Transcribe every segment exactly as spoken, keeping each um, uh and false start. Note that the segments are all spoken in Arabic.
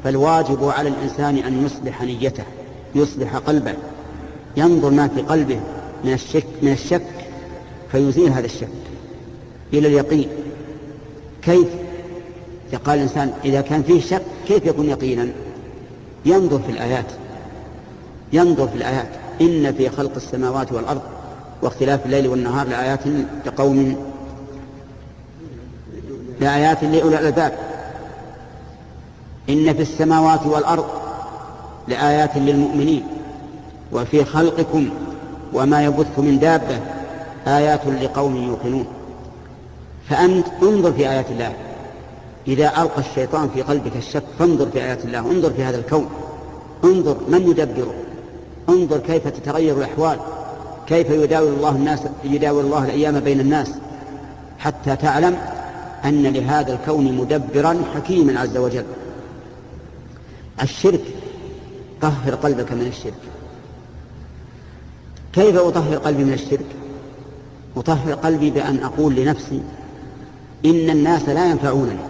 فالواجب على الإنسان أن يصلح نيته، يصلح قلبه، ينظر ما في قلبه من الشك, من الشك فيزيل هذا الشك إلى اليقين. كيف؟ قال الإنسان إذا كان فيه شك كيف يكون يقينا؟ ينظر في الآيات، ينظر في الآيات إن في خلق السماوات والأرض واختلاف الليل والنهار لآيات لقوم لآيات لأولي الألباب. إن في السماوات والأرض لآيات للمؤمنين وفي خلقكم وما يبث من دابة آيات لقوم يوقنون. فأنت انظر في آيات الله. إذا ألقى الشيطان في قلبك الشك فانظر في آيات الله، انظر في هذا الكون، انظر من يدبره، انظر كيف تتغير الأحوال، كيف يداول الله الناس، يداول الله الأيام بين الناس، حتى تعلم أن لهذا الكون مدبرا حكيما عز وجل. الشرك، طهر قلبك من الشرك. كيف أطهر قلبي من الشرك؟ أطهر قلبي بأن أقول لنفسي إن الناس لا ينفعونني،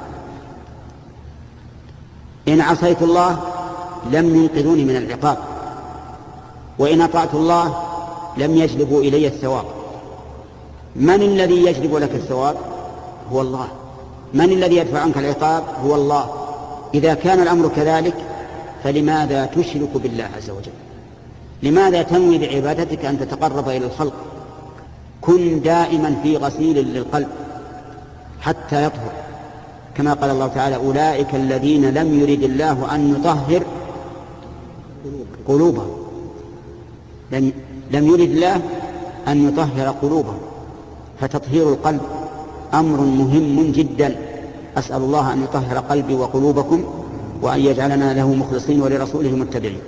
إن عصيت الله لم ينقذوني من العقاب، وإن أطعت الله لم يجلبوا إلي الثواب. من الذي يجلب لك الثواب؟ هو الله. من الذي يدفع عنك العقاب؟ هو الله. إذا كان الأمر كذلك فلماذا تشرك بالله عز وجل؟ لماذا تنوي بعبادتك أن تتقرب إلى الخلق؟ كن دائما في غسيل للقلب حتى يطهر، كما قال الله تعالى أولئك الذين لم يرد الله أن يطهر قلوبهم. لم, لم يرد الله أن يطهر قلوبهم، فتطهير القلب أمر مهم جدا. أسأل الله أن يطهر قلبي وقلوبكم وأن يجعلنا له مخلصين ولرسوله متبعين.